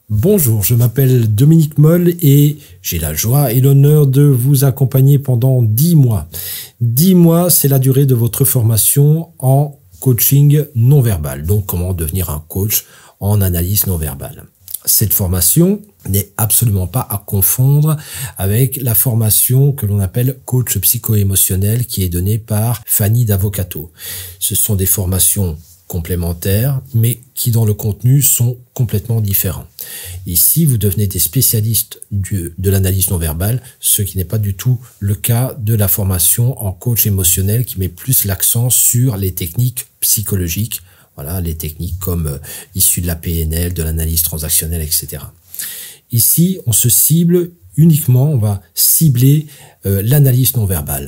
Bonjour, je m'appelle Dominique Moll et j'ai la joie et l'honneur de vous accompagner pendant 10 mois. 10 mois, c'est la durée de votre formation en coaching non verbal. Donc, comment devenir un coach en analyse non verbale. Cette formation n'est absolument pas à confondre avec la formation que l'on appelle coach psycho-émotionnel qui est donnée par Fanny D'Avocato. Ce sont des formations complémentaires, mais qui dans le contenu sont complètement différents. Ici, vous devenez des spécialistes de l'analyse non verbale, ce qui n'est pas du tout le cas de la formation en coach émotionnel qui met plus l'accent sur les techniques psychologiques, voilà, les techniques comme issues de la PNL, de l'analyse transactionnelle, etc. Ici, on se cible uniquement, on va cibler l'analyse non verbale.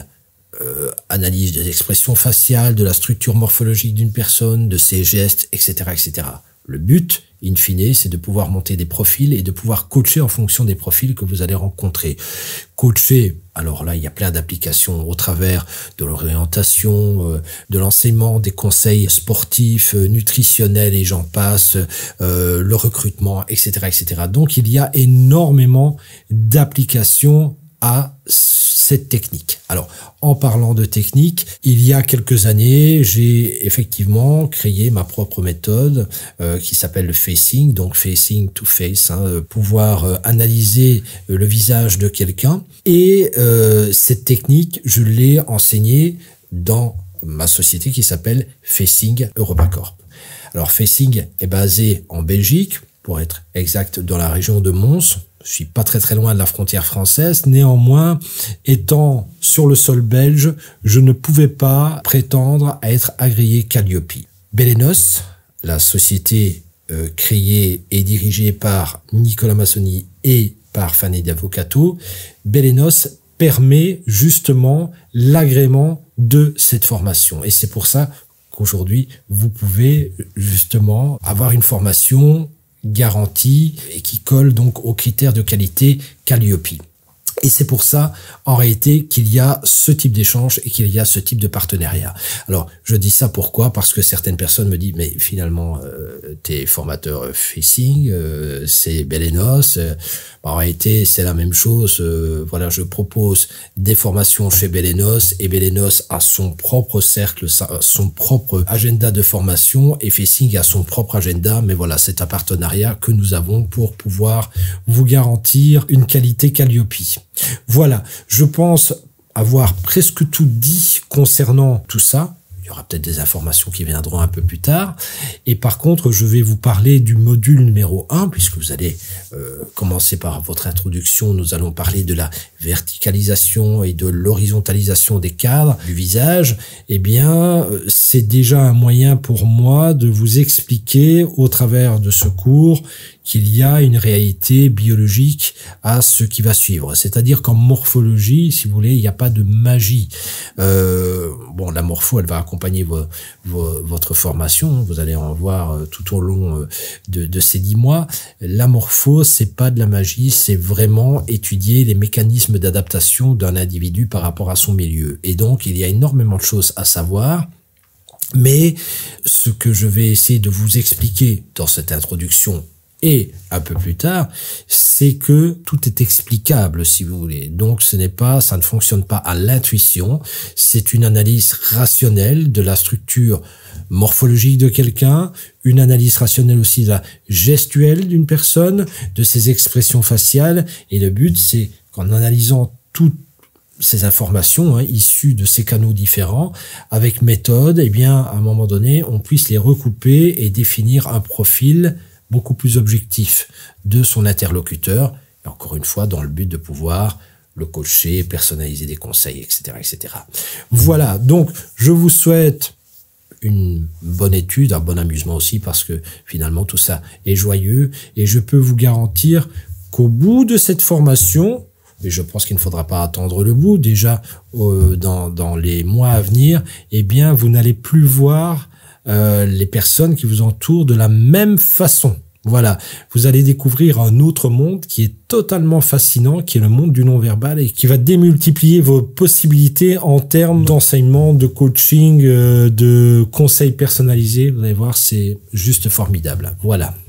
Analyse des expressions faciales, de la structure morphologique d'une personne, de ses gestes, etc., etc. Le but, in fine, c'est de pouvoir monter des profils et de pouvoir coacher en fonction des profils que vous allez rencontrer. Coacher, alors là, il y a plein d'applications au travers de l'orientation, de l'enseignement, des conseils sportifs, nutritionnels et j'en passe, le recrutement, etc., etc. Donc, il y a énormément d'applications à cette technique. Alors, en parlant de technique, il y a quelques années, j'ai effectivement créé ma propre méthode qui s'appelle le facing, donc facing to face, pouvoir analyser le visage de quelqu'un. Et cette technique, je l'ai enseignée dans ma société qui s'appelle Facing EuropaCorp. Alors, Facing est basé en Belgique, pour être exact, dans la région de Mons. Je suis pas très loin de la frontière française. Néanmoins, étant sur le sol belge, je ne pouvais pas prétendre à être agréé Calliope. Belenos, la société créée et dirigée par Nicolas Massoni et par Fanny D'Avocato, Belenos permet justement l'agrément de cette formation. Et c'est pour ça qu'aujourd'hui, vous pouvez justement avoir une formation garantie et qui colle donc aux critères de qualité Calliope. Et c'est pour ça, en réalité, qu'il y a ce type d'échange et qu'il y a ce type de partenariat. Alors, je dis ça pourquoi? Parce que certaines personnes me disent, mais finalement, t'es formateur facing, c'est Belenos. En réalité, c'est la même chose. Voilà, je propose des formations chez Belenos et Belenos a son propre cercle, son propre agenda de formation et facing a son propre agenda. Mais voilà, c'est un partenariat que nous avons pour pouvoir vous garantir une qualité Calliope. Voilà, je pense avoir presque tout dit concernant tout ça. Il y aura peut-être des informations qui viendront un peu plus tard. Et par contre, je vais vous parler du module numéro 1, puisque vous allez commencer par votre introduction. Nous allons parler de la verticalisation et de l'horizontalisation des cadres du visage. Eh bien, c'est déjà un moyen pour moi de vous expliquer au travers de ce cours qu'il y a une réalité biologique à ce qui va suivre. C'est-à-dire qu'en morphologie, si vous voulez, il n'y a pas de magie. Bon, la morpho, elle va accompagner votre formation. Vous allez en voir tout au long de ces 10 mois. La morpho, c'est pas de la magie, c'est vraiment étudier les mécanismes d'adaptation d'un individu par rapport à son milieu. Et donc, il y a énormément de choses à savoir. Mais ce que je vais essayer de vous expliquer dans cette introduction et un peu plus tard, c'est que tout est explicable, si vous voulez. Donc, ça ne fonctionne pas à l'intuition. C'est une analyse rationnelle de la structure morphologique de quelqu'un, une analyse rationnelle aussi de la gestuelle d'une personne, de ses expressions faciales. Et le but, c'est qu'en analysant toutes ces informations issues de ces canaux différents, avec méthode, eh bien, à un moment donné, on puisse les recouper et définir un profil beaucoup plus objectif de son interlocuteur, et encore une fois, dans le but de pouvoir le coacher, personnaliser des conseils, etc., etc. Voilà, donc je vous souhaite une bonne étude, un bon amusement aussi, parce que finalement tout ça est joyeux, et je peux vous garantir qu'au bout de cette formation, et je pense qu'il ne faudra pas attendre le bout, déjà dans les mois à venir, eh bien vous n'allez plus voir les personnes qui vous entourent de la même façon. Voilà, vous allez découvrir un autre monde qui est totalement fascinant, qui est le monde du non-verbal et qui va démultiplier vos possibilités en termes d'enseignement, de coaching, de conseils personnalisés. Vous allez voir, c'est juste formidable. Voilà.